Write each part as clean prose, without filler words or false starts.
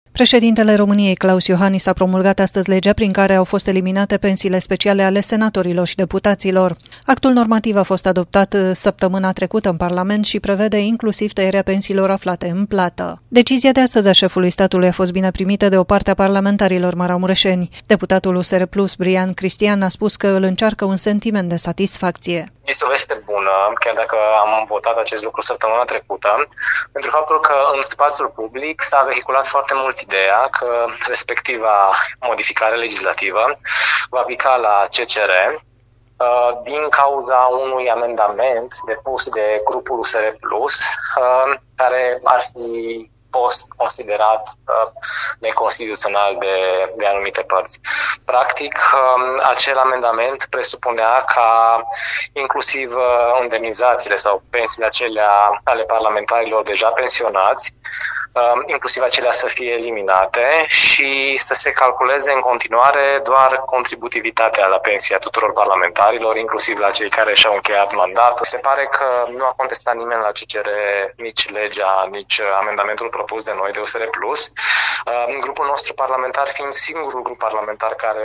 Președintele României, Claus Iohannis, a promulgat astăzi legea prin care au fost eliminate pensiile speciale ale senatorilor și deputaților. Actul normativ a fost adoptat săptămâna trecută în Parlament și prevede inclusiv tăierea pensiilor aflate în plată. Decizia de astăzi a șefului statului a fost bine primită de o parte a parlamentarilor maramureșeni. Deputatul USR Plus, Brian Cristian, a spus că îl încearcă un sentiment de satisfacție. Este o veste bună, chiar dacă am votat acest lucru săptămâna trecută, pentru faptul că în spațiul public s-a vehiculat foarte mult ideea că respectiva modificare legislativă va pica la CCR din cauza unui amendament depus de grupul USR Plus, care ar fi fost considerat neconstituțional de anumite părți. Practic, acel amendament presupunea ca inclusiv indemnizațiile sau pensiile acelea ale parlamentarilor deja pensionați, inclusiv acelea să fie eliminate și să se calculeze în continuare doar contributivitatea la pensia tuturor parlamentarilor, inclusiv la cei care și-au încheiat mandatul. Se pare că nu a contestat nimeni la CCR nici legea, nici amendamentul propus de noi, de USR Plus. Grupul nostru parlamentar fiind singurul grup parlamentar care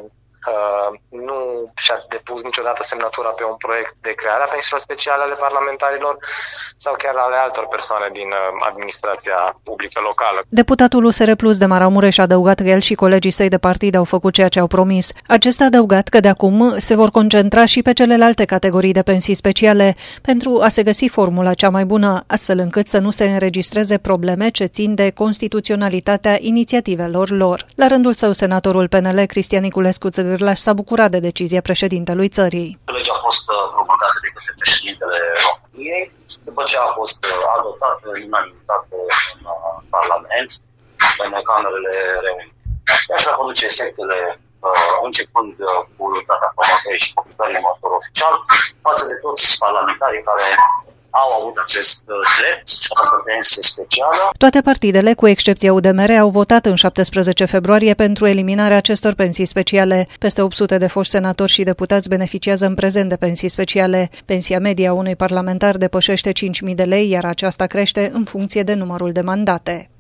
nu și-a depus niciodată semnătura pe un proiect de creare a pensiilor speciale ale parlamentarilor sau chiar ale altor persoane din administrația publică locală. Deputatul USR Plus de Maramureș a adăugat că el și colegii săi de partid au făcut ceea ce au promis. Acesta a adăugat că de acum se vor concentra și pe celelalte categorii de pensii speciale pentru a se găsi formula cea mai bună, astfel încât să nu se înregistreze probleme ce țin de constituționalitatea inițiativelor lor. La rândul său, senatorul PNL Cristian Niculescu Țăgârlaș s-a bucurat de decizia președintelui țării. Legea a fost promulgată de către președintele României, după ce a fost adoptată în unanimitate în Parlament, în camerele reunite. Așa conduce efectele începând cu data promulgării și publicării în motor oficial, față de toți parlamentarii care au avut acest drept, această pensie specială. Toate partidele, cu excepția UDMR, au votat în 17 februarie pentru eliminarea acestor pensii speciale. Peste 800 de foști senatori și deputați beneficiază în prezent de pensii speciale. Pensia media unui parlamentar depășește 5.000 de lei, iar aceasta crește în funcție de numărul de mandate.